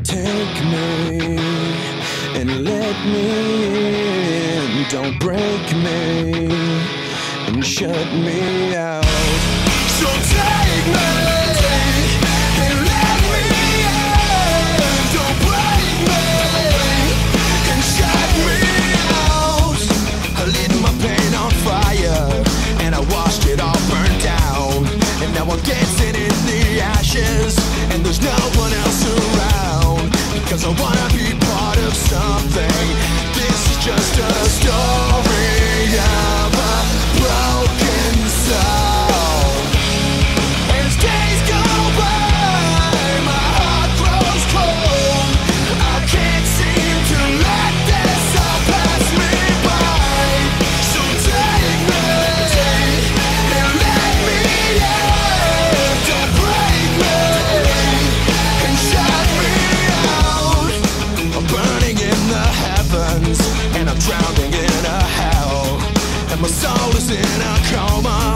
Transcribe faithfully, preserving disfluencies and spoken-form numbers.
Take me and let me in. Don't break me and shut me out. So take me and let me in. Don't break me and shut me out. I lit my pain on fire and I watched it all burn down. And now I'm dancing in the ashes and there's no one else around. Because I wanna be part of something. This is just a story of a broken soul. As days go by, my heart grows cold. I can't seem to let this all pass me by. So take me and let me in. Don't break me and shut me out. I'm burning in the heavens and I'm drowning in a hell. And my soul is in a coma.